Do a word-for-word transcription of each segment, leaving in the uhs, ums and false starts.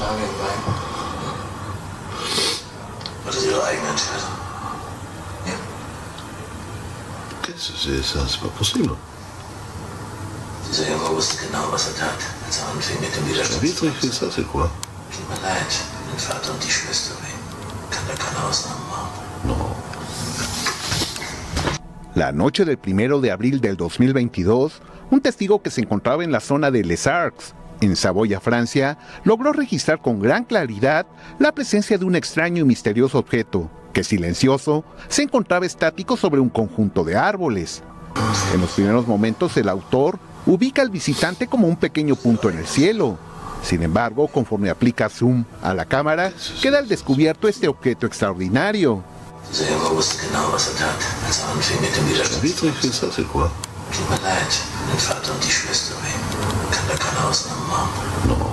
Das ist Ihre eigene Entscheidung. Ja. Qu'est-ce que c'est ça? C'est pas possible. Dieser Junge wusste genau, was er tat, als er anfing mit dem Dietrich Widerstand. fait ça, c'est quoi? Tut mir leid, den Vater und die Schwester wegen. Kann da keine Ausnahmen machen. No. La noche del primero de abril del dos mil veintidós, un testigo que se encontraba en la zona de Les Arcs, en Saboya, Francia, logró registrar con gran claridad la presencia de un extraño y misterioso objeto, que silencioso se encontraba estático sobre un conjunto de árboles. En los primeros momentos el autor ubica al visitante como un pequeño punto en el cielo. Sin embargo, conforme aplica zoom a la cámara, queda al descubierto este objeto extraordinario. Dieser Junge wusste genau, was er tat, als er anfing mit dem Widerstand. Dietrich fait ça, c'est quoi? Tut mir leid, den Vater und die Schwester wegen. Kann da keine Ausnahmen machen. No.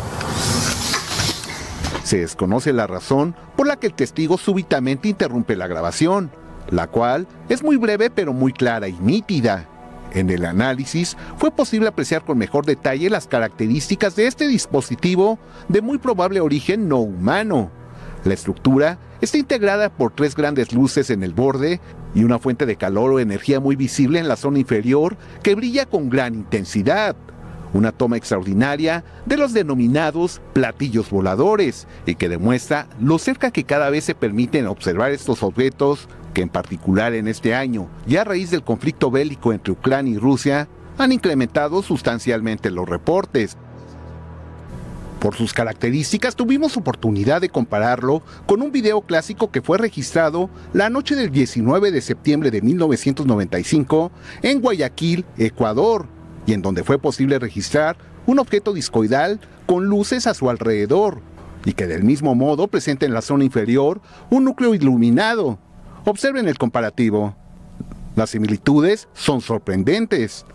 Se desconoce la razón por la que el testigo súbitamente interrumpe la grabación, la cual es muy breve pero muy clara y nítida. En el análisis fue posible apreciar con mejor detalle las características de este dispositivo de muy probable origen no humano. La estructura está integrada por tres grandes luces en el borde y una fuente de calor o energía muy visible en la zona inferior que brilla con gran intensidad. Una toma extraordinaria de los denominados platillos voladores y que demuestra lo cerca que cada vez se permiten observar estos objetos que en particular en este año, y a raíz del conflicto bélico entre Ucrania y Rusia, han incrementado sustancialmente los reportes. Por sus características tuvimos oportunidad de compararlo con un video clásico que fue registrado la noche del diecinueve de septiembre de mil novecientos noventa y cinco en Guayaquil, Ecuador, y en donde fue posible registrar un objeto discoidal con luces a su alrededor, y que del mismo modo presenta en la zona inferior un núcleo iluminado. Observen el comparativo. Las similitudes son sorprendentes.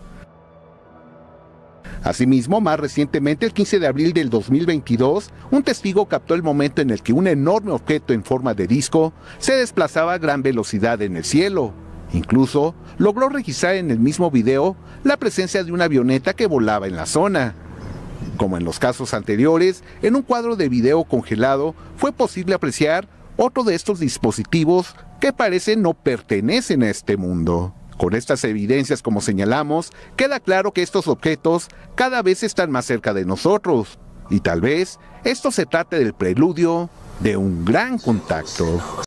Asimismo, más recientemente, el quince de abril del dos mil veintidós, un testigo captó el momento en el que un enorme objeto en forma de disco se desplazaba a gran velocidad en el cielo. Incluso logró registrar en el mismo video la presencia de una avioneta que volaba en la zona. Como en los casos anteriores, en un cuadro de video congelado fue posible apreciar otro de estos dispositivos que parece no pertenecen a este mundo. Con estas evidencias, como señalamos, queda claro que estos objetos cada vez están más cerca de nosotros, y tal vez esto se trate del preludio de un gran contacto.